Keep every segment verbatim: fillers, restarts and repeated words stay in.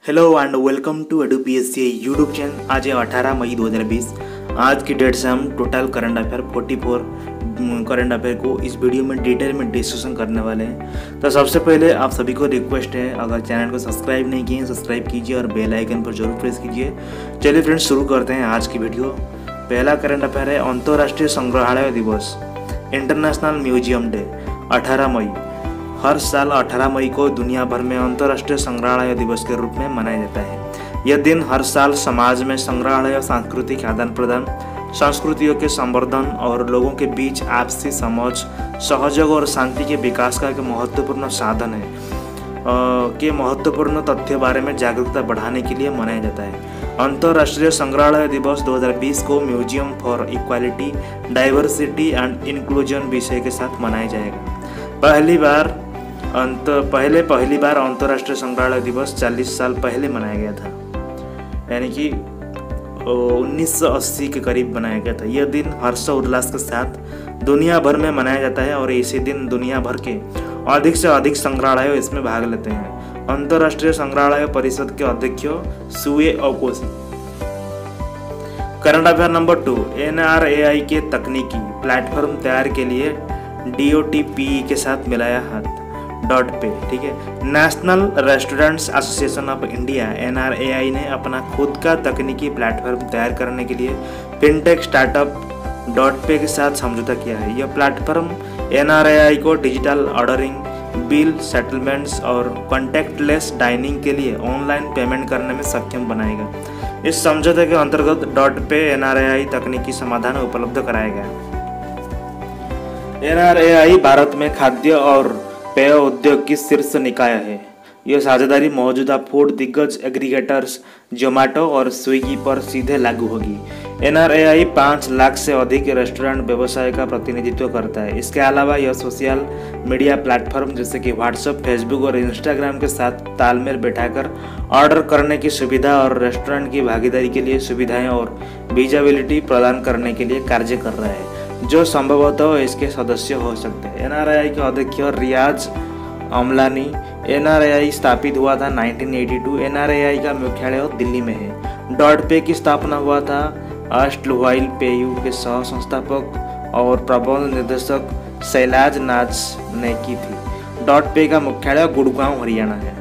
Hello and welcome to Edu P S C YouTube channel. आज है अठारह मई दो हज़ार बीस। आज की डेट से हम टोटल करंट अफेयर चौवालीस करंट अफेयर को इस वीडियो में डिटेल में डिस्कशन करने वाले हैं। तो सबसे पहले आप सभी को रिक्वेस्ट है, अगर चैनल को सब्सक्राइब नहीं किए सब्सक्राइब कीजिए और बेल आइकन पर जरूर प्रेस कीजिए। चलिए फ्रेंड्स, शुरू करते हैं आज की वीडियो। पहला करंट अफेयर है अंतर्राष्ट्रीय संग्रहालय दिवस, इंटरनेशनल म्यूजियम डे। अठारह मई, हर साल अठारह मई को दुनिया भर में अंतर्राष्ट्रीय संग्रहालय दिवस के रूप में मनाया जाता है। यह दिन हर साल समाज में संग्रहालय, सांस्कृतिक आदान प्रदान, संस्कृतियों के संवर्धन और लोगों के बीच आपसी समझ, सहयोग और शांति के विकास का एक महत्वपूर्ण साधन है के महत्वपूर्ण तथ्य बारे में जागरूकता बढ़ाने के लिए मनाया जाता है। अंतर्राष्ट्रीय संग्रहालय दिवस दो हज़ार बीस को museum for equality, diversity and inclusion विषय के साथ मनाया जाएगा। पहली बार अंत पहले पहली बार अंतर्राष्ट्रीय संग्रहालय दिवस चालीस साल पहले मनाया गया था, यानी कि उन्नीस सौ अस्सी के करीब बनाया गया था। यह दिन हर्ष उल्लास के साथ दुनिया भर में मनाया जाता है और इसी दिन दुनिया भर के अधिक से अधिक संग्रहालय इसमें भाग लेते हैं। अंतर्राष्ट्रीय संग्रहालय परिषद के अध्यक्ष सुए ओकोशी। Current affair number two, N R A I के तकनीकी प्लेटफॉर्म तैयार के लिए D O T P E के साथ मिलाया हाथ। डॉट पे, ठीक है। National restaurants association of India N R A I ने अपना खुद का तकनीकी प्लेटफॉर्म तैयार करने के लिए फिनटेक स्टार्टअप डॉट पे के साथ समझौता किया है। यह platform N R A I को डिजिटल ऑर्डरिंग, बिल सेटलमेंट्स और कॉन्टैक्टलेस डाइनिंग के लिए ऑनलाइन पेमेंट करने में सक्षम बनाएगा। इस समझौते के अंतर्गत डॉट पे एन आर ए आई तकनीकी समाधान उपलब्ध कराएगा। N R A I Bharat में खाद्य और पेय उद्योग की शीर्ष निकाय है। यह साझेदारी मौजूदा फूड दिग्गज एग्रीगेटर्स जोमेटो और स्विगी पर सीधे लागू होगी। एन आर ए आई पाँच लाख से अधिक रेस्टोरेंट व्यवसाय का प्रतिनिधित्व करता है। इसके अलावा यह सोशल मीडिया प्लेटफॉर्म जैसे कि व्हाट्सएप, फेसबुक और इंस्टाग्राम के साथ तालमेल बैठाकर ऑर्डर करने की सुविधा और रेस्टोरेंट की भागीदारी के लिए सुविधाएं और विजिबिलिटी प्रदान करने के लिए कार्य कर रहा है, जो संभवतः इसके सदस्य हो सकते हैं। एन आर ए आई के अध्यक्ष रियाज अमलानी। एन आर ए आई स्थापित हुआ था उन्नीस सौ बयासी। एन आर ए आई का मुख्यालय दिल्ली में है। डॉट पे की स्थापना हुआ था अस्टलवाइल पेयू के सह संस्थापक और प्रबंध निर्देशक शैलाज नाज ने की थी। डॉट पे का मुख्यालय गुड़गांव, हरियाणा है।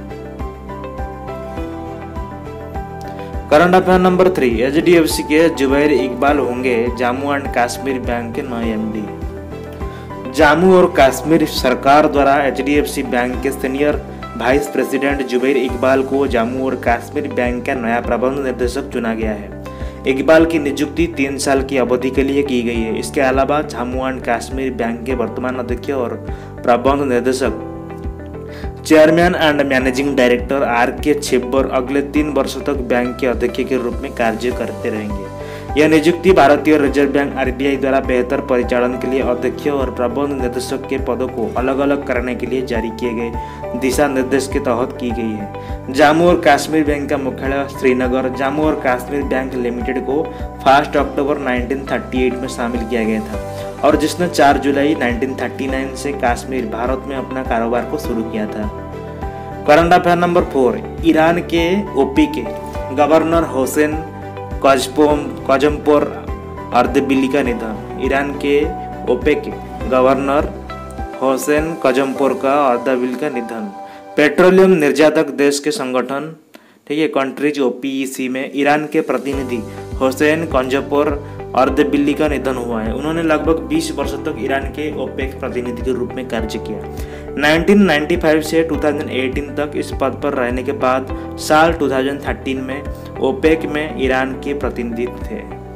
Current affair number three, H D F C के जुबैर इकबाल होंगे जम्मू एंड कश्मीर बैंक के नए एम डी। जम्मू और कश्मीर सरकार द्वारा H D F C bank के senior vice president Zubair Iqbal को जम्मू और कश्मीर बैंक का नया प्रबंध निर्देशक चुना गया है। इकबाल की नियुक्ति तीन साल की अवधि के लिए की गई है। इसके अलावा जम्मू एंड कश्मीर बैंक के वर्तमान अध्यक्ष और प्रबंध निर्देशक chairman and managing director R K Chhibber अगले तीन वर्षों तक बैंक के अध्यक्ष के रूप में कार्य करते रहेंगे। यह नियुक्ति भारतीय reserve bank R B I द्वारा बेहतर परिचालन के लिए अध्यक्ष और प्रबंध निर्देशक के पदों को अलग अलग करने के लिए जारी किए गए दिशा निर्देश के तहत की गई है। जम्मू और कश्मीर बैंक का मुख्यालय श्रीनगर। जम्मू और कश्मीर बैंक लिमिटेड को फर्स्ट अक्टूबर उन्नीस सौ अड़तीस में शामिल किया गया था और जिसने चार जुलाई उन्नीस सौ उनतालीस से कश्मीर, भारत में अपना कारोबार को शुरू किया था। Current affair number four, Iran के ओ पी के गवर्नर हुसैन कजमपोर अर्दबिली का निधन। ईरान के ओपेक के गवर्नर हुसैन कजमपोर का अर्दबिली का निधन। पेट्रोलियम निर्यातक देश के संगठन, ठीक है, कंट्रीज ओ पी ई सी में ईरान के प्रतिनिधि हुसैन कजमपोर अर्दबिली का निधन हुआ है। उन्होंने लगभग बीस वर्षों तक ईरान के ओपेक प्रतिनिधि के रूप में कार्य किया। उन्नीस सौ पचानवे से दो हज़ार अठारह तक इस पद पर रहने के बाद साल दो हज़ार तेरह में ओपेक में ईरान के प्रतिनिधि थे।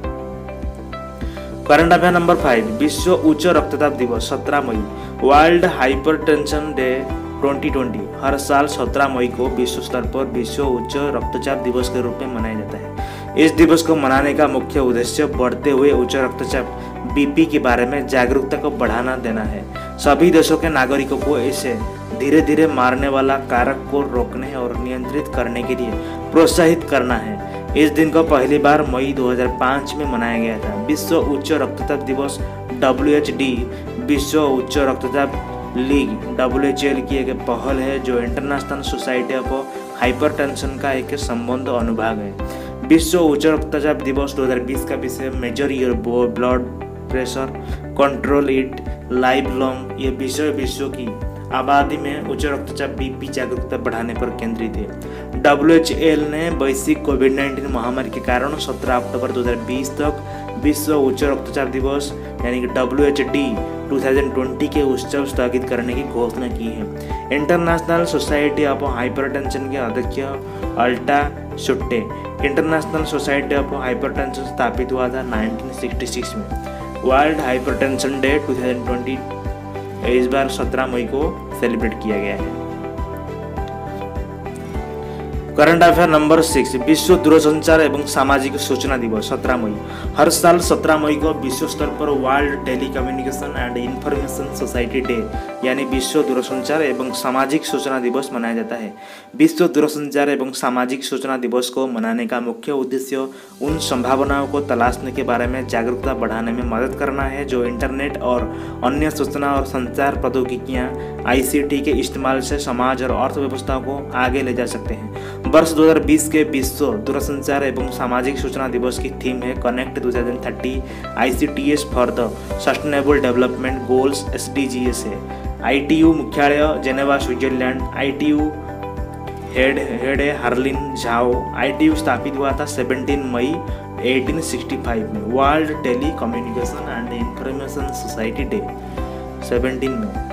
करंट अफेयर नंबर फाइव, विश्व उच्च रक्तचाप दिवस सत्रह मई। वर्ल्ड हाइपरटेंशन डे दो हज़ार बीस हर साल सत्रह मई को विश्व स्तर पर विश्व उच्च रक्तचाप दिवस के रूप में मनाया जाता है। इस दिवस को मनाने का मुख्य उद्देश्य बढ़ते हुए उच्च रक्तचाप बी पी के बारे में जागरूकता को बढ़ाना देना है। सभी देशों के नागरिकों को इसे धीरे धीरे मारने वाला कारक को रोकने और नियंत्रित करने के लिए प्रोत्साहित करना है। इस दिन को पहली बार मई दो हज़ार पाँच में मनाया गया था। विश्व उच्च रक्तचाप दिवस डब्ल्यू एच डी विश्व उच्च रक्तचाप लीग डब्ल्यू एच एल की एक पहल है जो इंटरनेशनल सोसाइटी ऑफ हाइपरटेंशन का एक संबंध अनुभाग है। विश्व उच्च रक्तचाप दिवस दो हज़ार बीस का विषय measure your blood pressure, control it life long. ये विषय विश्व की आबादी में उच्च रक्तचाप बीपी जागरूकता बढ़ाने पर केंद्रित है। डब्ल्यू एच एल ने वैश्विक कोविड नाइन्टीन महामारी के कारण सत्रह अक्टूबर दो हज़ार बीस तक विश्व उच्च रक्तचाप दिवस यानी कि डब्ल्यू एच डी दो हज़ार बीस के उत्सव स्थगित करने की घोषणा की है। इंटरनेशनल सोसाइटी ऑफ हाइपरटेंशन के अध्यक्ष Alta Schutte. International society of hypertension स्थापित हुआ था उन्नीस सौ छियासठ में। वर्ल्ड हाइपरटेंशन डे दो हज़ार बीस इस बार सत्रह मई को सेलिब्रेट किया गया है। करंट अफेयर नंबर सिक्स, विश्व दूरसंचार एवं सामाजिक सूचना दिवस सत्रह मई। हर साल सत्रह मई को विश्व स्तर पर world telecommunication and information society day यानी विश्व दूरसंचार एवं सामाजिक सूचना दिवस मनाया जाता है। विश्व दूरसंचार एवं सामाजिक सूचना दिवस को मनाने का मुख्य उद्देश्य उन संभावनाओं को तलाशने के बारे में जागरूकता बढ़ाने में मदद करना है जो इंटरनेट और अन्य सूचना और संचार प्रौद्योगिकियां आई सी टी के इस्तेमाल से समाज और अर्थव्यवस्था को आगे ले जा सकते हैं। वर्ष दो हज़ार बीस के विश्व दूरसंचार एवं सामाजिक सूचना दिवस की थीम है कनेक्ट दो हज़ार तीस I C T S for the sustainable development goals S D G S है। आई टी यू मुख्यालय Geneva Switzerland. I T U head head है Houlin Zhao. I T U स्थापित हुआ था सत्रह मई अठारह सौ पैंसठ में। World telecommunication and information society day सत्रह में।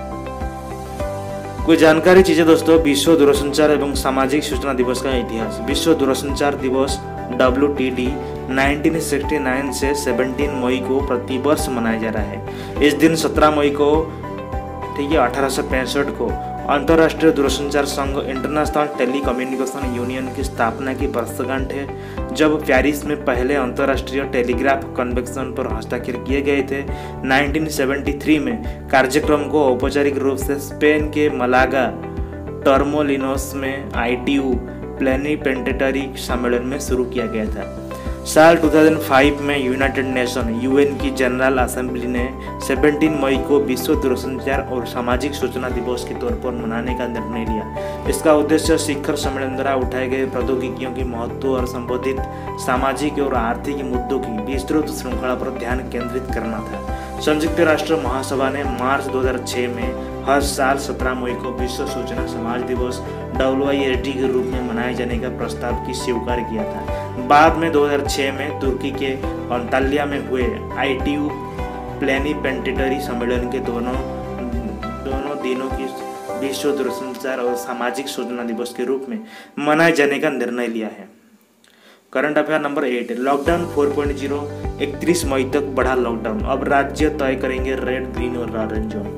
कोई जानकारी चीजें दोस्तों, विश्व दूरसंचार एवं सामाजिक सूचना दिवस का इतिहास। विश्व दूरसंचार दिवस डब्ल्यू टी डी उन्नीस सौ उनहत्तर से सत्रह मई को प्रतिवर्ष मनाया जा रहा है। इस दिन सत्रह मई को ठीक है अठारह सौ पैंसठ को अंतर्राष्ट्रीय दूरसंचार संघ इंटरनेशनल टेली कम्युनिकेशन यूनियन की स्थापना की वर्षगांठ है, जब पेरिस में पहले अंतर्राष्ट्रीय टेलीग्राफ कन्वेंशन पर हस्ताक्षर किए गए थे। उन्नीस सौ तिहत्तर में कार्यक्रम को औपचारिक रूप से स्पेन के मलागा टर्मोलिनोस में आई टी यू प्लेनिपेटेंटरी सम्मेलन में शुरू किया गया था। साल दो हज़ार पाँच में यूनाइटेड नेशन यूएन की जनरल असेंबली ने सत्रह मई को विश्व दूरसंचार और सामाजिक सूचना दिवस के तौर पर मनाने का निर्णय लिया। इसका उद्देश्य शिखर सम्मेलन द्वारा उठाए गए प्रौद्योगिकियों की महत्व और संबोधित सामाजिक और आर्थिक मुद्दों की विस्तृत श्रृंखला पर ध्यान केंद्रित करना था। संयुक्त राष्ट्र महासभा ने मार्च दो हज़ार छह में हर साल सत्रह मई को विश्व सूचना समाज दिवस डब्ल्यू आई एस डी के रूप में मनाए जाने का प्रस्ताव की स्वीकार किया था। बाद में दो हज़ार छह में तुर्की के अंताल्या में हुए आई टी यू प्लेनिपेटेंटरी सम्मेलन के दोनों दोनों दिनों की विश्व दूरसंचार और सामाजिक सूचना दिवस के रूप में मनाए जाने का निर्णय लिया है। Current affair number eight, lockdown चार पॉइंट शून्य इकतीस मई तक बढ़ा लॉकडाउन, अब राज्य तय करेंगे रेड, ग्रीन और ऑरेंज जोन।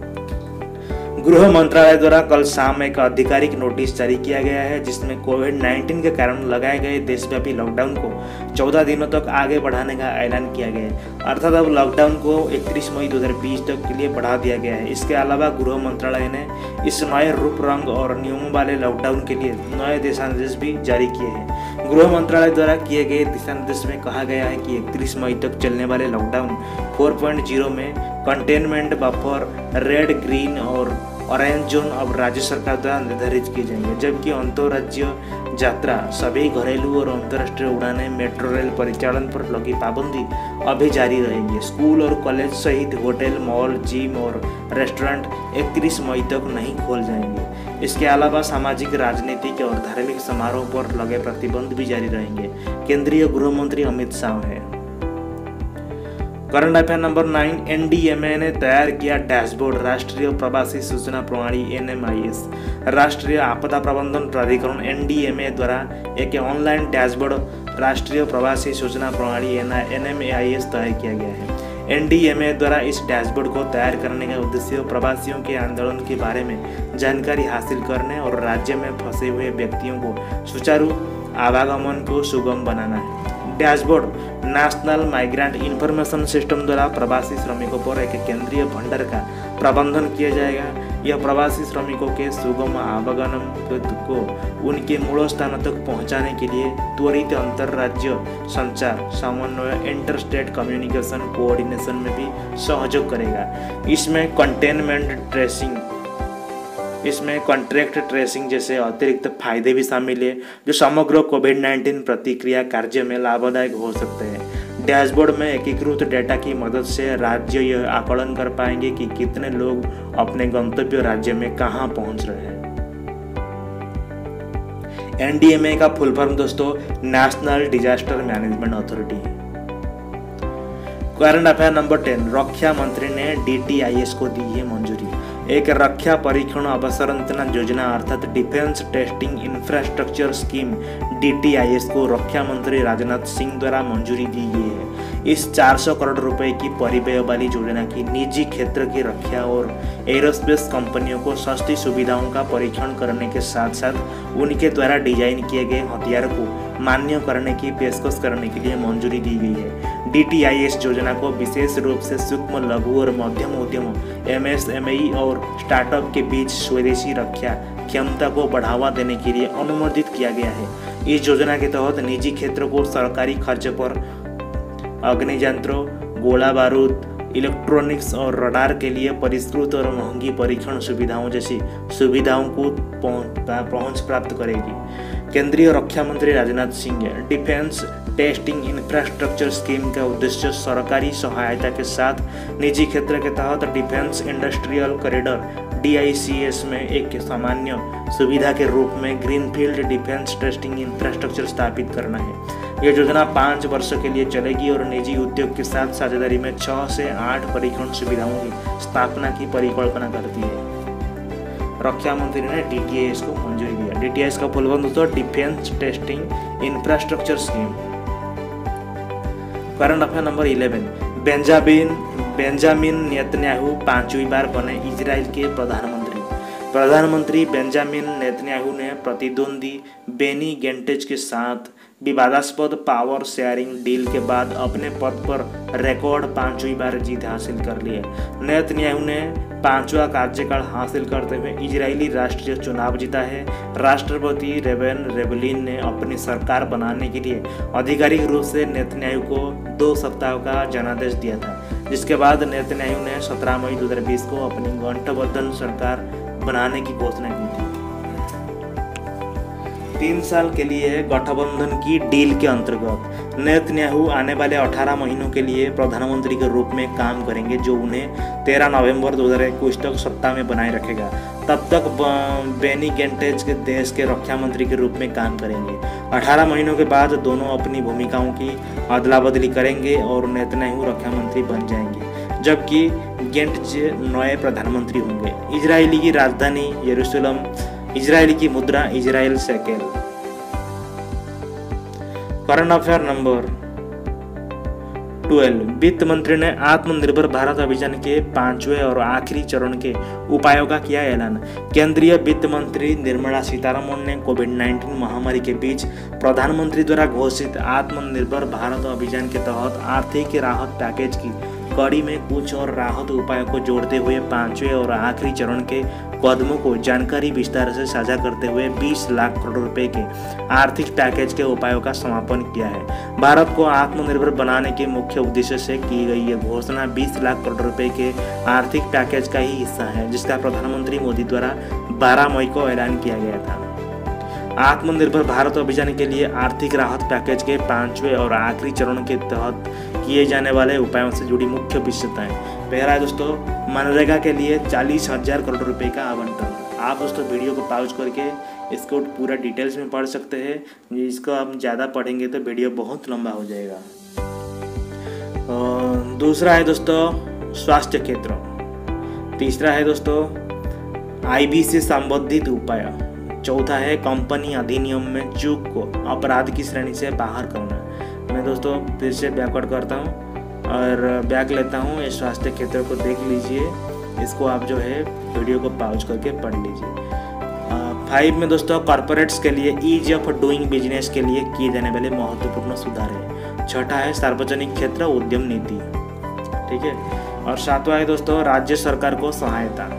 गृह मंत्रालय द्वारा कल शाम एक आधिकारिक नोटिस जारी किया गया है जिसमें कोविड नाइन्टीन के कारण लगाए गए देशव्यापी लॉकडाउन को चौदह दिनों तक आगे बढ़ाने का ऐलान किया गया है। अर्थात अब लॉकडाउन को इकतीस मई दो हज़ार बीस तक के लिए बढ़ा दिया गया है। इसके अलावा गृह मंत्रालय ने इस नए रूप रंग और नियमों वाले लॉकडाउन के लिए नए दिशा निर्देश भी जारी किए हैं। गृह मंत्रालय द्वारा किए गए दिशा निर्देश में कहा गया है कि इकतीस मई तक चलने वाले लॉकडाउन चार पॉइंट शून्य में कंटेनमेंट बफर, रेड, ग्रीन और ऑरेंज जोन अब राज्य सरकार द्वारा निर्धारित किए जाएंगे, जबकि अंतर्राज्य यात्रा, सभी घरेलू और अंतर्राष्ट्रीय उड़ानें, मेट्रो रेल परिचालन पर लगी पाबंदी अभी जारी रहेंगी। स्कूल और कॉलेज सहित होटल, मॉल, जिम और रेस्टोरेंट इकतीस मई तक नहीं खोल जाएंगे। इसके अलावा सामाजिक, राजनीतिक और धार्मिक समारोह पर लगे प्रतिबंध भी जारी रहेंगे, केंद्रीय गृह मंत्री अमित शाह है। Current affair number nine, N D M A ने तैयार किया डैशबोर्ड, राष्ट्रीय प्रवासी सूचना प्रणाली एन एम आई एस। राष्ट्रीय आपदा प्रबंधन प्राधिकरण एन डी एम ए द्वारा एक ऑनलाइन डैशबोर्ड राष्ट्रीय प्रवासी सूचना प्रणाली एन एम आई एस तैयार किया गया है। एन डी एम ए द्वारा इस डैशबोर्ड को तैयार करने का उद्देश्य प्रवासियों के आंदोलन के बारे में जानकारी हासिल करने और राज्य में फंसे हुए व्यक्तियों को सुचारू आवागमन को सुगम बनाना है। Dashboard national migrant information system द्वारा प्रवासी श्रमिकों पर एक केंद्रीय भंडार का प्रबंधन किया जाएगा। यह प्रवासी श्रमिकों के सुगम आवागमन को उनके मूल स्थानों तक पहुंचाने के लिए त्वरित अंतर्राज्य संचार, समन्वय, इंटर स्टेट कम्युनिकेशन कोऑर्डिनेशन में भी सहयोग करेगा। इसमें कंटेनमेंट ट्रेसिंग इसमें कॉन्ट्रैक्ट ट्रेसिंग जैसे अतिरिक्त फायदे भी शामिल है जो समग्र कोविड नाइन्टीन प्रतिक्रिया कार्य में लाभदायक हो सकते हैं। डैशबोर्ड में एकीकृत डेटा की मदद से राज्य यह आकलन कर पाएंगे कि कितने लोग अपने गंतव्य राज्य में कहां पहुंच रहे हैं। एन डी एम ए का फुल फॉर्म दोस्तों नेशनल डिजास्टर मैनेजमेंट अथॉरिटी है। करंट अफेयर नंबर टेन, रक्षा मंत्री ने डी टी आई एस को दी है मंजूरी। एक रक्षा परीक्षण अवसंरचना योजना अर्थात defence testing infrastructure scheme D T I S को रक्षा मंत्री राजनाथ सिंह द्वारा मंजूरी दी गई है। इस चार सौ करोड़ रुपए की परिव्यय वाली योजना की निजी क्षेत्र की रक्षा और एरोस्पेस कंपनियों को सस्ती सुविधाओं का परीक्षण करने के साथ साथ उनके द्वारा डिजाइन किए गए हथियार को मान्य करने की पेशकश करने के लिए मंजूरी दी गई है। डी टी आई एस योजना को विशेष रूप से सूक्ष्म, लघु और मध्यम उद्यमों एम एस एम ई और स्टार्टअप के बीच स्वदेशी रक्षा क्षमता को बढ़ावा देने के लिए अनुमोदित किया गया है। इस योजना के तहत निजी क्षेत्र को सरकारी खर्च पर अग्नियंत्रों, गोला बारूद, इलेक्ट्रॉनिक्स और रडार के लिए परिष्कृत और महंगी परीक्षण सुविधाओं जैसी सुविधाओं को पहुंच प्राप्त करेगी। केंद्रीय रक्षा मंत्री Rajnath Singh defence testing infrastructure scheme का उद्देश्य सरकारी सहायता के साथ निजी क्षेत्र के तहत defence industrial corridor D I C S में एक सामान्य सुविधा के रूप में ग्रीनफील्ड डिफेंस टेस्टिंग इंफ्रास्ट्रक्चर स्थापित करना है। यह योजना पाँच वर्षों के लिए चलेगी और निजी उद्योग के साथ साझेदारी में छः से आठ परीक्षण सुविधाओं की स्थापना की परिकल्पना करती है। रक्षा मंत्री ने डी टी आई एस को मंजूरी दिया। डी टी आई एस का फुल फॉर्म दोस्तों defence testing infrastructure scheme. Current affair number eleven, Benjamin Benjamin Netanyahu पांचवी बार बने इजराइल के प्रधानमंत्री। प्रधानमंत्री बेंजामिन नेतन्याहू ने प्रतिद्वंदी बेनी गेंटेज के साथ विवादास्पद पावर शेयरिंग डील के बाद अपने पद पर रिकॉर्ड पांचवी बार जीत हासिल कर ली है। नेतन्याहू ने पांचवा कार्यकाल हासिल करते हुए इजरायली राष्ट्रीय चुनाव जीता है। राष्ट्रपति रेवेन रेवलिन ने अपनी सरकार बनाने के लिए आधिकारिक रूप से नेतन्याहू को दो सप्ताह का जनादेश दिया था, जिसके बाद नेतन्याहू ने सत्रह मई दो हज़ार बीस को अपनी गठबंधन सरकार बनाने की घोषणा की थी। तीन साल के लिए गठबंधन की डील के अंतर्गत नेतन्याहू आने वाले अठारह महीनों के लिए प्रधानमंत्री के रूप में काम करेंगे, जो उन्हें तेरह नवंबर दो हज़ार इक्कीस तक सत्ता में बनाए रखेगा। तब तक बेनी गेंटेज के देश के रक्षा मंत्री के रूप में काम करेंगे। अठारह महीनों के बाद दोनों अपनी भूमिकाओं की अदला बदली करेंगे और नेतन्याहू रक्षा मंत्री बन जाएंगे, जबकि गेंटेज नए प्रधानमंत्री होंगे। इजरायली की राजधानी यरूशलेम, इजरायली की मुद्रा Israel shekel. Current affair number twelve, वित्त मंत्री ने आत्मनिर्भर भारत अभियान के पांचवें और आखिरी चरण के उपायों का किया ऐलान। केंद्रीय वित्त मंत्री निर्मला सीतारमण ने कोविड नाइन्टीन महामारी के बीच प्रधानमंत्री द्वारा घोषित आत्मनिर्भर भारत अभियान के तहत आर्थिक राहत पैकेज की कड़ी में कुछ और राहत उपायों को जोड़ते हुए पांचवें और आखिरी चरण के कदमों को जानकारी विस्तार से साझा करते हुए बीस लाख करोड़ रुपए के आर्थिक पैकेज के उपायों का समापन किया है। भारत को आत्मनिर्भर बनाने के मुख्य उद्देश्य से की गई यह घोषणा बीस लाख करोड़ रुपए के आर्थिक पैकेज का ही हिस्सा है, जिसका प्रधानमंत्री मोदी द्वारा बारह मई को ऐलान किया गया था। आत्मनिर्भर भारत अभियान के लिए आर्थिक राहत पैकेज के पांचवें और आखिरी चरण के तहत किए जाने वाले उपायों से जुड़ी मुख्य विशेषताएं। पहला है दोस्तों मनरेगा के लिए चालीस हजार करोड़ रुपए का आवंटन। आप दोस्तों वीडियो को पॉज करके इसको पूरा डिटेल्स में पढ़ सकते हैं। इसको आप ज़्यादा पढ़ेंगे तो वीडियो बहुत लंबा हो जाएगा। दूसरा है दोस्तों स्वास्थ्य क्षेत्र। तीसरा है दोस्तों आई बी से संबंधित उपाय। चौथा है कंपनी अधिनियम में चूक को अपराध की श्रेणी से बाहर करना। मैं दोस्तों फिर से बैकवर्ड करता हूँ और बैक लेता हूँ। इस स्वास्थ्य क्षेत्र को देख लीजिए, इसको आप जो है वीडियो को पॉज करके पढ़ लीजिए। फाइव में दोस्तों कॉर्पोरेट्स के लिए ईज ऑफ डूइंग बिजनेस के लिए किए जाने वाले महत्वपूर्ण सुधार है। छठा है सार्वजनिक क्षेत्र उद्यम नीति, ठीक है। और सातवां है दोस्तों राज्य सरकार को सहायता।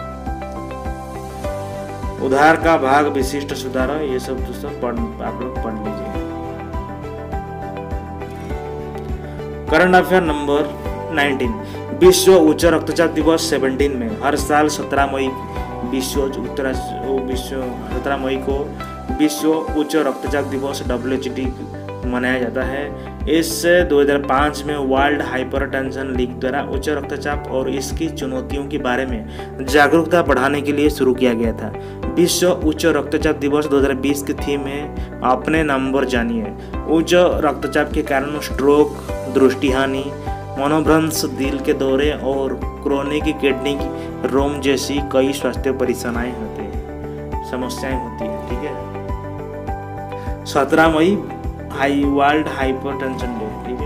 उधार का भाग विशिष्ट सुधार, ये सब दोस्तों पढ़ आप लोग पढ़ लीजिए। करंट अफेयर नंबर नाइनटीन, विश्व उच्च रक्तचाप दिवस सत्रह में हर साल सत्रह मई विश्व उत्तरा विश्व सत्रह मई को विश्व उच्च रक्तचाप दिवस डब्ल्यू एच डी मनाया जाता है। इस दो हज़ार पाँच में वर्ल्ड हाइपरटेंशन लीग द्वारा उच्च रक्तचाप और इसकी चुनौतियों के बारे में जागरूकता बढ़ाने के लिए शुरू किया गया था। विश्व उच्च रक्तचाप दिवस दो हज़ार बीस की थीम है अपने नंबर जानिए। उच्च रक्तचाप के कारण स्ट्रोक, दृष्टिहानि, मनोभ्रंश, दिल के दौरे और क्रोनिक किडनी रोग जैसी कई स्वास्थ्य परेशानियां होती हैं समस्याएं होती हैं। ठीक है, सत्रह मई हाई वर्ल्ड हाइपरटेंशन डे। ठीक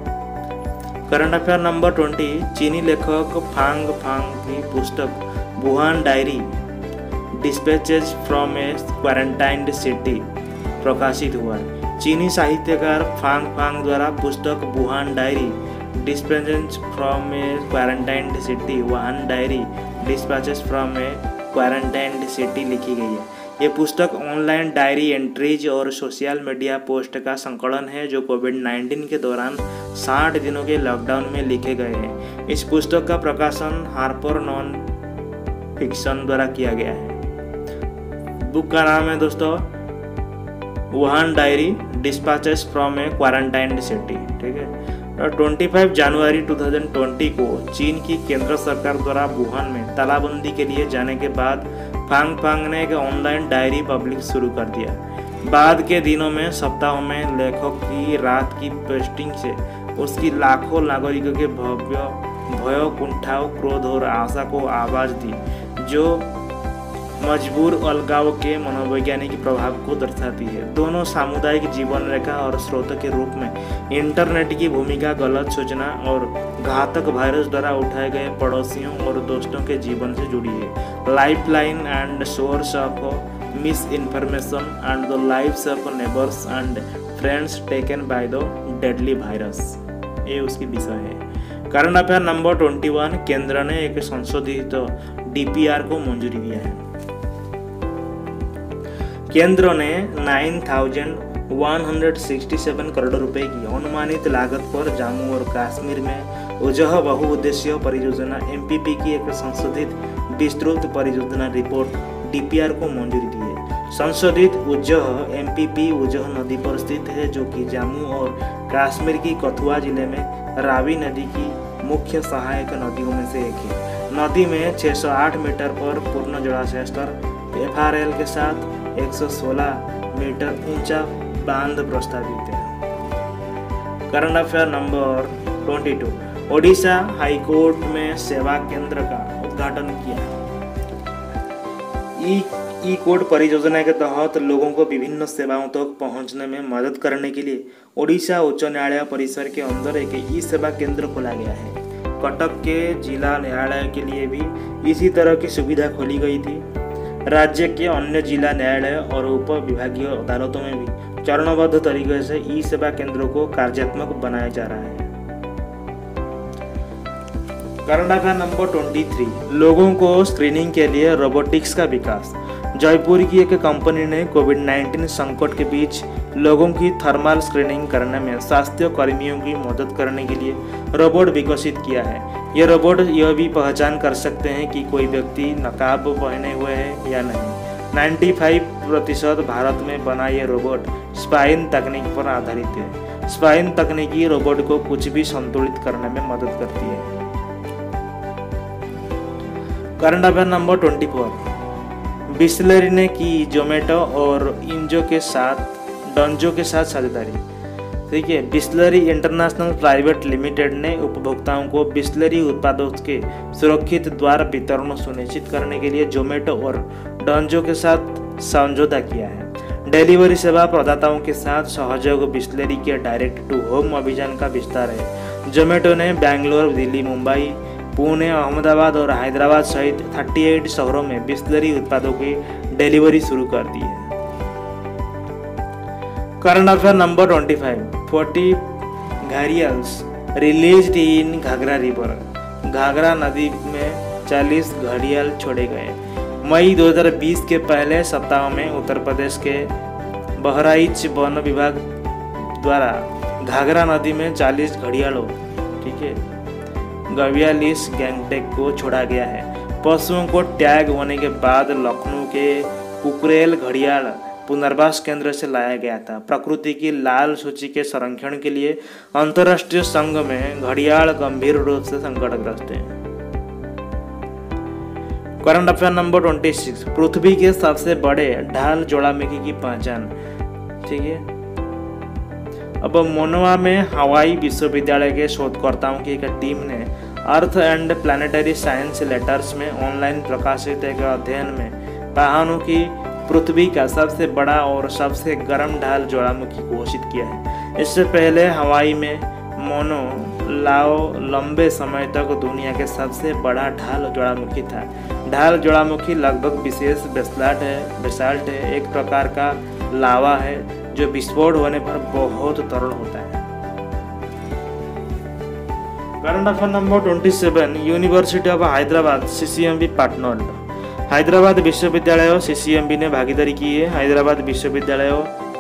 है, करंट अफेयर नंबर ट्वेंटी, चीनी लेखक फांग फांग की पुस्तक Wuhan diary dispatches from a quarantined city प्रकाशित हुआ। चीनी साहित्यकार फांग फांग द्वारा पुस्तक Wuhan diary dispatches from a quarantined city Wuhan diary dispatches from a quarantined city लिखी गई है। ये पुस्तक ऑनलाइन डायरी एंट्रीज और सोशल मीडिया पोस्ट का संकलन है जो कोविड नाइन्टीन के दौरान साठ दिनों के लॉकडाउन में लिखे गए हैं। इस पुस्तक का प्रकाशन हार्पर नॉन फिक्शन द्वारा किया गया है। बुक का नाम है दोस्तों Wuhan diary dispatches from a quarantined city. ठीक है, पच्चीस जनवरी दो हज़ार बीस को चीन की केंद्र सरकार द्वारा वुहान में तालाबंदी के लिए जाने के बाद फांग फांग ने एक ऑनलाइन डायरी पब्लिक शुरू कर दिया। बाद के दिनों में सप्ताहों में लेखक की रात की पोस्टिंग से उसकी लाखों नागरिकों के भव्य भय, कुंठाव, क्रोध और आशा को आवाज दी, जो मजबूर अलगाव के मनोवैज्ञानिक प्रभाव को दर्शाती है। दोनों सामुदायिक जीवन रेखा और स्रोत के रूप में इंटरनेट की भूमिका गलत सूचना और घातक वायरस द्वारा उठाए गए पड़ोसियों और दोस्तों के जीवन से जुड़ी है। Lifeline and source of misinformation and the lives of neighbours and friends taken by the deadly virus, ये उसकी विषय है। Current affair number twenty one, केंद्र ने एक संशोधित डी पी आर को मंजूरी दिया है। केंद्र ने नौ हज़ार एक सौ सड़सठ करोड़ रुपए की अनुमानित लागत पर जम्मू और कश्मीर में उजह बहुउद्देशीय परियोजना एम पी पी की एक संशोधित विस्तृत परियोजना रिपोर्ट डी पी आर को मंजूरी दी है। संशोधित Ujh M P P Ujh नदी पर स्थित है जो कि जम्मू और कश्मीर की कठुआ जिले में रावी नदी की मुख्य सहायक नदियों में से एक है। नदी में छह सौ आठ मीटर पर पूर्ण जलाशय स्तर एफ आर एल के साथ एक सौ सोलह मीटर ऊंचा बांध प्रस्तावित है। करंट अफेयर नंबर बाईस, ओडिशा हाईकोर्ट में सेवा केंद्र का उद्घाटन किया। ई ई कोर्ट परियोजना के तहत लोगों को विभिन्न सेवाओं तक पहुंचने में मदद करने के लिए ओडिशा उच्च न्यायालय परिसर के अंदर एक ई सेवा केंद्र खोला गया है। कटक के जिला न्यायालय के लिए भी इसी तरह की सुविधा खोली गई थी। राज्य के अन्य जिला न्यायालय और उप विभागीय अदालतों में भी चरणबद्ध तरीके से ई सेवा केंद्रों को कार्यात्मक बनाया जा रहा है। करंट अफेयर नंबर तेईस, लोगों को स्क्रीनिंग के लिए रोबोटिक्स का विकास। जयपुर की एक कंपनी ने कोविड नाइन्टीन संकट के बीच लोगों की थर्मल स्क्रीनिंग करने में स्वास्थ्य कर्मियों की मदद करने के लिए रोबोट विकसित किया है। ये रोबोट यह भी पहचान कर सकते हैं कि कोई व्यक्ति नकाब पहने हुए है या नहीं। पचानवे प्रतिशत भारत में बना ये रोबोट स्पाइन तकनीक पर आधारित है। स्पाइन तकनीकी रोबोट को कुछ भी संतुलित करने में मदद करती है। करंट अफेयर नंबर चौबीस, बिस्लरी ने की जोमेटो और इंजो के साथ डंजो के साथ साझेदारी। ठीक है, बिस्लरी इंटरनेशनल प्राइवेट लिमिटेड ने उपभोक्ताओं को बिस्लरी उत्पादों के सुरक्षित द्वार वितरण सुनिश्चित करने के लिए जोमेटो और डंजो के साथ समझौता किया है। डिलीवरी सेवा प्रदाताओं के साथ सहयोग बिस्लरी के डायरेक्ट टू होम अभियान का विस्तार है। जोमेटो ने बेंगलोर, दिल्ली, मुंबई, पुणे, अहमदाबाद और हैदराबाद सहित अड़तीस शहरों में बिस्लरी उत्पादों की डिलीवरी शुरू कर दी है। करंट अफेयर नंबर पच्चीस, चालीस gharials released in Ghaghara river. Ghaghara नदी में चालीस घड़ियाल छोड़े गए। मई दो हज़ार बीस के पहले सप्ताह में उत्तर प्रदेश के बहराइच वन विभाग द्वारा घाघरा नदी में चालीस घड़ियालों, ठीक है, गवियालिस गैंगटेक को छोड़ा गया है। पशुओं को टैग होने के बाद लखनऊ के कुकरेल घड़ियाल पुनर्वास केंद्र से लाया गया था। प्रकृति की लाल सूची के संरक्षण के लिए अंतर्राष्ट्रीय संघ में घड़ियाल गंभीर रूप से संकटग्रस्त है। करंट अफेयर नंबर छब्बीस, पृथ्वी के सबसे बड़े ढाल ज्वालामुखी की पहचान। ठीक है, अब मोनोवा में हवाई विश्वविद्यालय के शोधकर्ताओं की एक टीम ने Earth and planetary science letters में ऑनलाइन प्रकाशित एक अध्ययन में कहानों की पृथ्वी का सबसे बड़ा और सबसे गर्म ढाल ज्वालामुखी घोषित किया है। इससे पहले हवाई में मोनो लाओ लंबे समय तक दुनिया के सबसे बड़ा ढाल ज्वालामुखी था। ढाल ज्वालामुखी लगभग विशेष बेसाल्ट है बेसाल्ट है एक प्रकार का लावा है जो विस्फोट होने पर बहुत तरल होता है। करंट अफेयर नंबर सत्ताईस, university of Hyderabad CCMB partner. Hyderabad विश्वविद्यालय और सीसीएमबी ने भागीदारी की है। हैदराबाद विश्वविद्यालय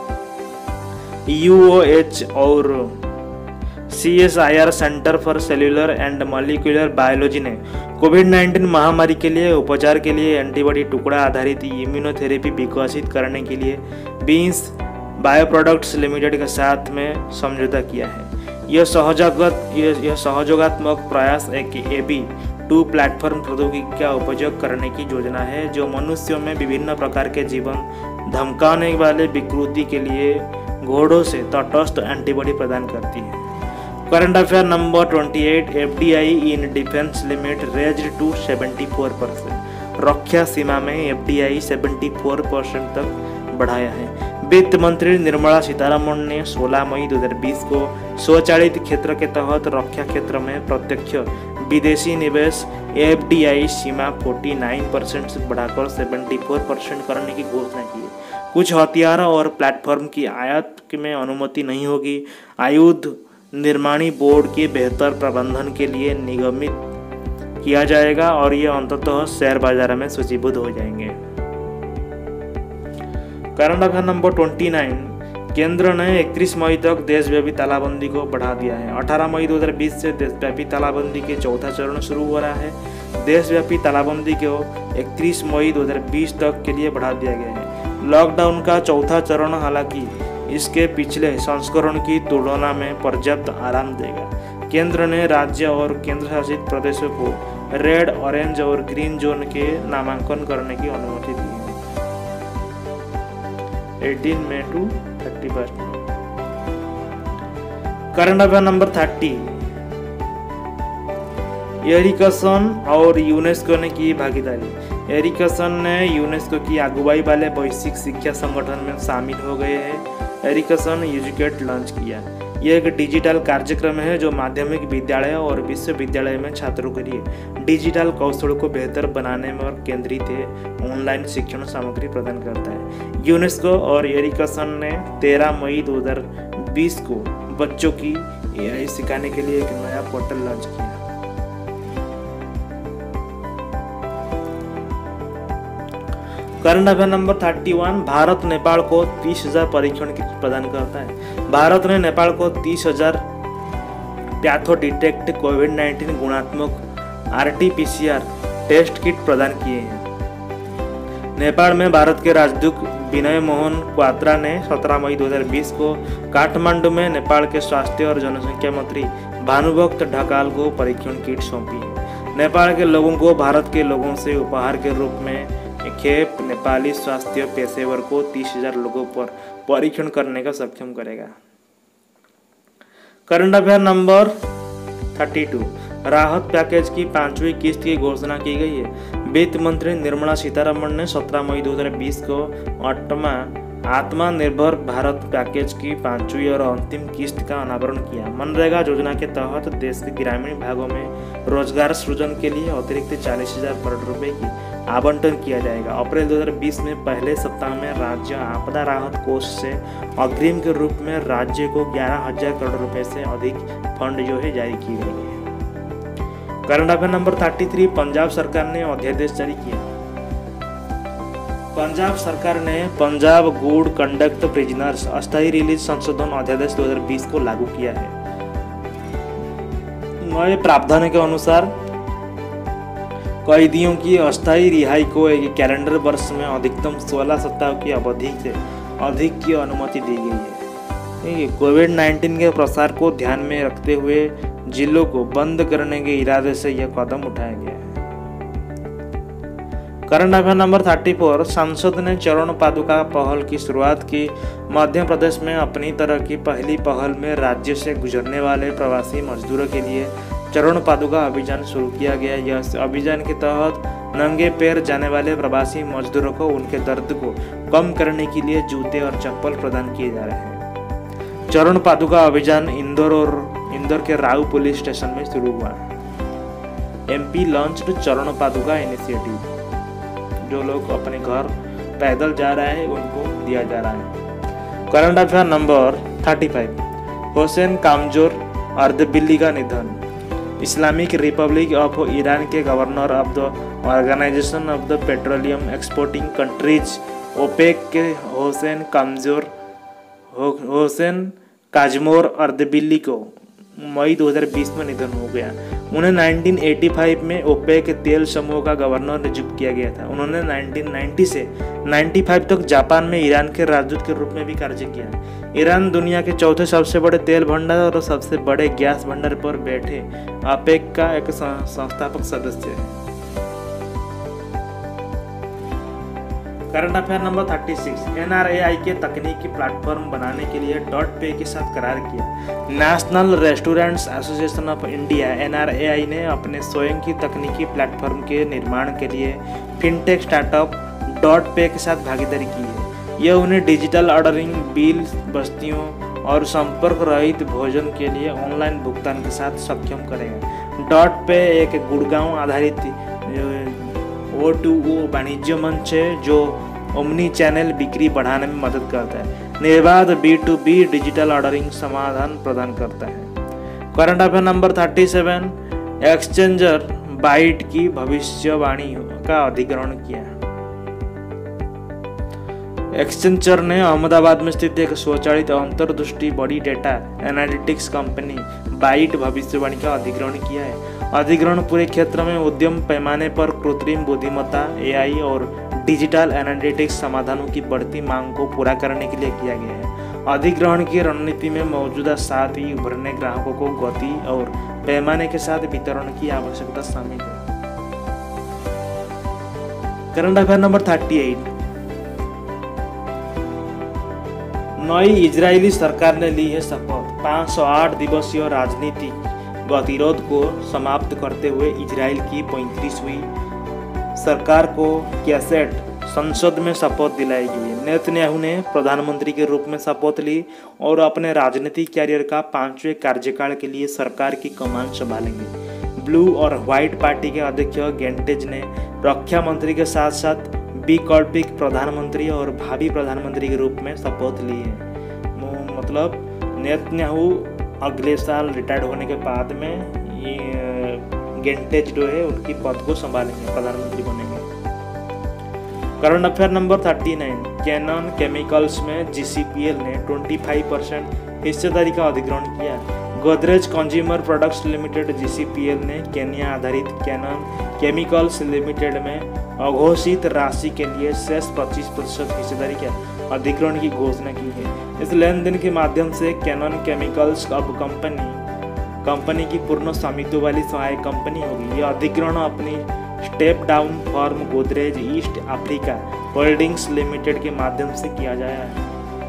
यूओएच और CSIR centre for cellular and molecular biology ने कोविड नाइन्टीन महामारी के लिए उपचार के लिए एंटीबॉडी टुकड़ा आधारित इम्यूनोथेरेपी विकसित करने के लिए बीस बायोप्रोडक्ट्स लिमिटेड के साथ में समझौता किया है। यह सहयोगात्मक यह सहयोगात्मक प्रयास एक एबी टू प्लेटफॉर्म प्रौद्योगिकी का उपयोग करने की योजना है जो मनुष्यों में विभिन्न प्रकार के जीवन धमकाने वाले विकृति के लिए घोड़ों से तटस्थ एंटीबॉडी प्रदान करती है। करंट अफेयर नंबर अट्ठाईस, FDI in defence limit raised to चौहत्तर परसेंट। रक्षा सीमा में एफडीआई चौहत्तर परसेंट तक बढ़ाया है। वित्त मंत्री निर्मला सीतारमण ने सोलह मई दो हज़ार बीस को स्वचालित क्षेत्र के तहत रक्षा क्षेत्र में प्रत्यक्ष विदेशी निवेश एफडीआई सीमा उनचास परसेंट से बढ़ाकर चौहत्तर परसेंट करने की घोषणा की है। कुछ हथियार और प्लेटफॉर्म की आयात में अनुमति नहीं होगी। आयुध निर्माणी बोर्ड के बेहतर प्रबंधन के लिए निगमित किया जाएगा और ये अंततः शेयर बाजार में सूचीबद्ध हो जाएंगे। करंट अफेयर नंबर उनतीस, केंद्र ने इकतीस मई तक देशव्यापी तालाबंदी को बढ़ा दिया है। अठारह मई दो हज़ार बीस से देशव्यापी तालाबंदी के चौथा चरण शुरू हो रहा है। देशव्यापी तालाबंदी को इकतीस मई दो हज़ार बीस तक के लिए बढ़ा दिया गया है। लॉकडाउन का चौथा चरण हालांकि इसके पिछले संस्करण की तुलना में पर्याप्त आराम देगा। केंद्र ने राज्य और केंद्र शासित प्रदेशों को रेड, ऑरेंज और ग्रीन जोन के नामांकन करने की अनुमति दी है। अठारह मई टू इकतीस मई। करंट अफेयर नंबर तीस, एरिकसन और यूनेस्को ने की भागीदारी। एरिकसन ने यूनेस्को की अगुवाई वाले वैश्विक शिक्षा संगठन में शामिल हो गए हैं। एरिकसन एजुकेट लॉन्च किया। यह एक डिजिटल कार्यक्रम है जो माध्यमिक विद्यालय और विश्वविद्यालय में छात्रों के लिए डिजिटल कौशल को बेहतर बनाने में केंद्रित है ऑनलाइन शिक्षण सामग्री प्रदान करता है। यूनेस्को और एरिकसन ने तेरह मई दो हज़ार बीस को बच्चों की एआई सिखाने के लिए एक नया पोर्टल लॉन्च किया। करंट अफेयर नंबर इकतीस, भारत नेपाल को तीस हजार परीक्षण किट प्रदान करता है। भारत ने नेपाल को तीस हजार पैथो डिटेक्ट कोविड नाइन्टीन गुणात्मक आरटीपीसीआर टेस्ट किट प्रदान किए हैं। नेपाल में भारत के राजदूत विनय मोहन क्वात्रा ने सत्रह मई दो हज़ार बीस को काठमांडू में नेपाल के स्वास्थ्य और जनसंख्या मंत्री भानुभक्त ढकाल को परीक्षण किट सौंपी। नेपाल के लोगों को भारत के लोगों से उपहार के रूप में खेप नेपाली स्वास्थ्य पेशेवर को तीस हजार लोगों पर परीक्षण करने का सक्षम करेगा। करंट अफेयर नंबर बत्तीस, राहत पैकेज की पांचवी किस्त की घोषणा की गई है। वित्त मंत्री निर्मला सीतारमण ने सत्रह मई दो हज़ार बीस को आठवां आत्मनिर्भर भारत पैकेज की पांचवी और अंतिम किस्त का अनावरण किया। मनरेगा योजना के तहत देश के ग्रामीण भागों में रोजगार सृजन के लिए अतिरिक्त चालीस हजार करोड़ रुपए की आवंटन किया जाएगा। अप्रैल दो हज़ार बीस में पहले सप्ताह में राज्य आपदा राहत कोष से अग्रिम के रूप में राज्य को ग्यारह हजार करोड़ रुपए से अधिक फंड जो है जारी की गई है। करंट अफेयर नंबर तैंतीस, पंजाब सरकार ने अध्यादेश जारी किया। पंजाब सरकार ने पंजाब गुड कंडक्ट प्रिजनर्स अस्थायी रिलीज संशोधन अध्यादेश दो हज़ार बीस को लागू किया है। नए प्रावधान के अनुसार कैदियों की अस्थायी रिहाई को एक कैलेंडर वर्ष में अधिकतम सोलह सप्ताह की अवधि से अधिक की अनुमति दी गई है। कोविड नाइन्टीन के प्रसार को ध्यान में रखते हुए जिलों को बंद करने के इरादे से यह कदम उठाया गया है। करंट अफेयर नंबर चौंतीस, संसद ने चरण पादुका पहल की शुरुआत की। मध्य प्रदेश में अपनी तरह की पहली पहल में राज्य से गुजरने वाले प्रवासी मजदूरों के लिए चरण पादुका अभियान शुरू किया गया। यह अभियान के तहत नंगे पैर जाने वाले प्रवासी मजदूरों को उनके दर्द को कम करने के लिए जूते और चप्पल प्रदान किए जा रहे हैं। चरण पादुका अभियान इंदौर और इंदौर के राऊ पुलिस स्टेशन में शुरू हुआ। एमपी लॉन्च्ड चरण पादुका इनिशिएटिव। जो लोग अपने घर पैदल जा रहे हैं उनको दिया जा रहा है। करंट अफेयर नंबर पैंतीस, हुसैन कामजोर अर्दबिली का निधन। इस्लामिक रिपब्लिक ऑफ ईरान के governor of the organisation of the petroleum exporting countries OPEC के हुसैन कामजोर हुसैन काजमोर अर्दबिली को मई दो हज़ार बीस में निधन हो गया। उन्हें उन्नीस सौ पचासी में ओपेक तेल समूह का गवर्नर नियुक्त किया गया था। उन्होंने उन्नीस सौ नब्बे से पचानवे तक जापान में ईरान के राजदूत के रूप में भी कार्य किया। ईरान दुनिया के चौथे सबसे बड़े तेल भंडार और सबसे बड़े गैस भंडार पर बैठे ओपेक का एक संस्थापक सदस्य है। करंट अफेयर नंबर छत्तीस, एनआरएआई के तकनीकी प्लेटफॉर्म बनाने के लिए डॉट पे के साथ करार किया। National restaurants association of India NRAI ने अपने स्वयं की तकनीकी प्लेटफॉर्म के निर्माण के लिए फिनटेक स्टार्टअप डॉट पे के साथ भागीदारी की है। यह उन्हें डिजिटल ऑर्डरिंग, बिल, बस्तियों और संपर्क रहित भोजन के लिए ऑनलाइन भुगतान के साथ सक्षम करेगा। डॉट पे एक गुड़गांव आधारित ओ टू ओ वाणिज्य मंच है जो ओमनी चैनल बिक्री बढ़ाने में मदद करता है। निर्बाध B to B digital ordering समाधान प्रदान करता है। करंट अफेयर नंबर सैंतीस, एक्सचेंजर बाइट की भविष्यवाणी का अधिग्रहण किया। एक्सचेंजर ने अहमदाबाद में स्थित एक स्वचालित अंतर्दृष्टि बड़ी डेटा एनालिटिक्स कंपनी बाइट भविष्यवाणी का अधिग्रहण किया है। अधिग्रहण पूरे क्षेत्र में उद्यम पैमाने पर कृत्रिम बुद्धिमत्ता, एआई और डिजिटल एनालिटिक्स समाधानों की बढ़ती मांग को पूरा करने के लिए किया गया है। अधिग्रहण की रणनीति में मौजूदा साथ ही उभरने ग्राहकों को गति और पैमाने के साथ वितरण की आवश्यकता शामिल है। करंट अफेयर नंबर अड़तीस, नई इजरायली सरकार ने ली है शपथ। पाँच सौ आठ दिवसीय राजनीतिक गतिरोध को समाप्त करते हुए इजराइल की पैंतीसवीं सरकार को कैसेट संसद में शपथ दिलाई गई। नेतन्याहू ने प्रधानमंत्री के रूप में शपथ ली और अपने राजनीतिक कैरियर का पांचवें कार्यकाल के लिए सरकार की कमान संभालेंगे। ब्लू और व्हाइट पार्टी के अध्यक्ष गेंटेज ने रक्षा मंत्री के साथ साथ वैकल्पिक प्रधानमंत्री और भावी प्रधानमंत्री के रूप में शपथ ली है। मतलब नेतन्याहू अगले साल रिटायर्ड होने के बाद में ये गेंटेज जो है उनकी पद को संभालेंगे, प्रधानमंत्री बनेंगे। करंट अफेयर नंबर उनतीस, कैनन केमिकल्स में जीसीपीएल ने पच्चीस परसेंट हिस्सेदारी का अधिग्रहण किया। Godrej consumer products limited GCPL ने केन्या आधारित कैनन केमिकल्स लिमिटेड में अघोषित राशि के लिए शेष पच्चीस प्रतिशत हिस्सेदारी के अधिग्रहण की घोषणा की है। इस लेन देन के माध्यम से कैनन केमिकल्स अब कंपनी कंपनी की पूर्ण स्वामित्व वाली सहायक कंपनी होगी। यह अधिग्रहण अपनी step down firm Godrej East Africa holdings limited के माध्यम से किया जाया है।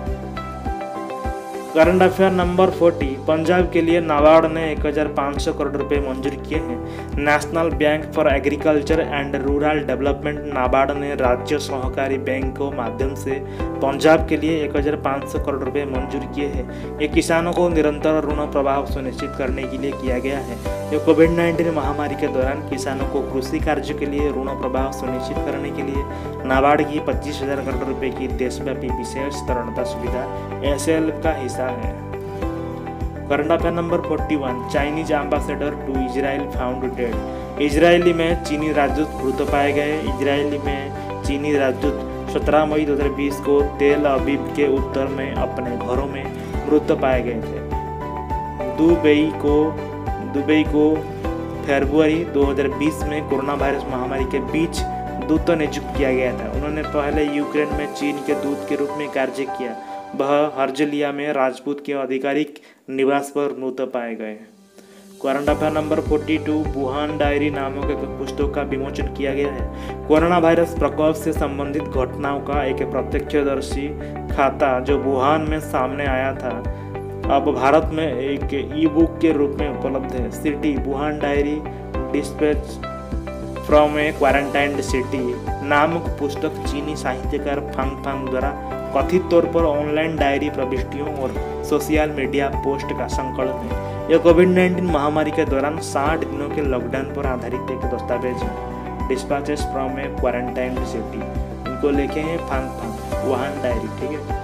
करंट अफेयर नंबर चालीस, पंजाब के लिए नाबार्ड ने एक हज़ार पाँच सौ करोड़ रुपए मंजूर किए हैं। National bank for agriculture and rural development NABARD ने राज्य सहकारी बैंक के माध्यम से पंजाब के लिए एक हज़ार पाँच सौ करोड़ रुपए मंजूर किए हैं। ये किसानों को निरंतर ऋण प्रवाह सुनिश्चित करने के लिए किया गया है। ये कोविड नाइन्टीन महामारी के दौरान किसानों को कृषि कार्य के लिए ऋण प्रवाह सुनिश्चित करने के लिए नाबार्ड की पच्चीस हजार करोड़ रुपए की देशव्यापी विशेष तरलता सुविधा एसएल का हिस्सा है। करंट अफेयर नंबर इकतालीस, Chinese ambassador to Israel found dead. Israeli में चीनी राजदूत मृत पाए गए। इजरायली में चीनी राजदूत सत्रह मई दो हज़ार बीस को तेल अवीव के उत्तर में अपने घरों में मृत पाए गए थे। दुबई को दुबई को फरवरी दो हज़ार बीस में कोरोना वायरस महामारी के बीच दूत नियुक्त किया गया था। उन्होंने पहले यूक्रेन में चीन के दूत के रूप में कार्य किया। वह हर्जलिया में राजपूत के आधिकारिक निवास पर मृत पाए गए। करंट अफेयर नंबर बयालीस, वुहान डायरी नामक एक पुस्तक का विमोचन किया गया है। कोरोना वायरस प्रकोप से संबंधित घटनाओं का एक प्रत्यक्षदर्शी खाता जो वुहान में सामने आया था, अब भारत में एक ई बुक के रूप में उपलब्ध है। City Wuhan diary dispatch from a quarantined city नामक पुस्तक चीनी साहित्यकार फांग फांग द्वारा कथित तौर पर ऑनलाइन डायरी प्रविष्टियों और सोशल मीडिया पोस्ट का संकलन है। यह कोविड नाइन्टीन महामारी के दौरान साठ दिनों के लॉकडाउन पर आधारित एक दस्तावेज है। Dispatches from a quarantined city, इनको लिखे हैं फांग फांग, वुहान डायरी। ठीक है,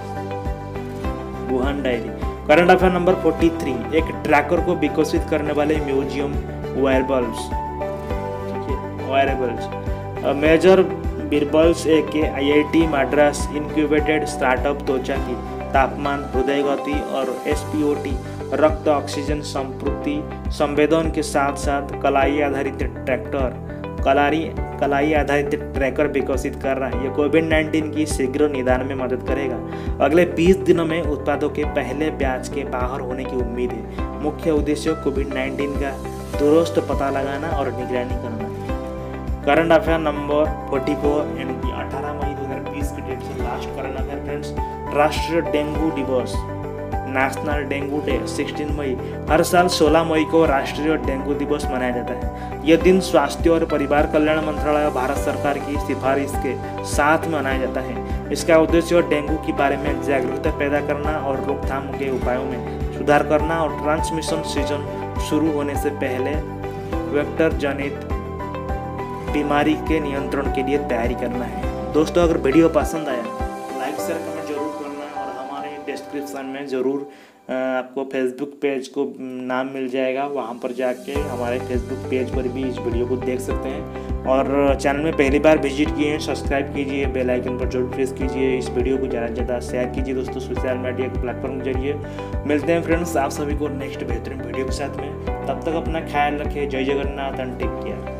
Wuhan diary. Current affair number तैंतालीस, एक ट्रैकर को विकसित करने वाले म्यूजियम वेयरबल्स। ठीक है, वेयरबल्स मेजर बीरबल्स ए के I I T Madras incubated startup त्वचा की तापमान, हृदय गति और एस पी ओ टी रक्त ऑक्सीजन संपूर्ति संवेदन के साथ साथ कलाई आधारित ट्रैक्टर कलारी कलाई आधारित ट्रैकर विकसित कर रहा है। ये कोविड नाइन्टीन की शीघ्र निदान में मदद करेगा। अगले बीस दिनों में उत्पादों के पहले बैच के बाहर होने की उम्मीद है। मुख्य उद्देश्य कोविड नाइन्टीन का दुरुस्त पता लगाना और निगरानी करना है। करंट अफेयर नंबर चौवालीस यानी कि अठारह मई दो हज़ार बीस की डेट से लास्ट करंट अफेयर फ्रेंड्स। राष्ट्रीय डेंगू दिवस, नेशनल डेंगू डे सोलह मई। हर साल सोलह मई को राष्ट्रीय डेंगू दिवस मनाया जाता है। यह दिन स्वास्थ्य और परिवार कल्याण मंत्रालय भारत सरकार की सिफारिश के साथ मनाया जाता है। इसका उद्देश्य डेंगू के बारे में जागरूकता पैदा करना और रोकथाम के उपायों में सुधार करना और ट्रांसमिशन सीजन शुरू होने से पहले वेक्टर जनित बीमारी के नियंत्रण के लिए तैयारी करना है। दोस्तों, अगर वीडियो पसंद आया लाइक शेयर कमेंट जरूर करना और हमारे डिस्क्रिप्शन में ज़रूर आपको फेसबुक पेज को नाम मिल जाएगा, वहाँ पर जाके हमारे फेसबुक पेज पर भी इस वीडियो को देख सकते हैं। और चैनल में पहली बार विजिट किए हैं, सब्सक्राइब कीजिए, बेल आइकन पर जरूर प्रेस कीजिए। इस वीडियो को ज़्यादा से ज़्यादा शेयर कीजिए दोस्तों सोशल मीडिया के प्लेटफॉर्म के जरिए। मिलते हैं फ्रेंड्स आप सभी को नेक्स्ट बेहतरीन वीडियो के साथ में। तब तक अपना ख्याल रखिए। जय जगन्नाथ एंड टेक केयर।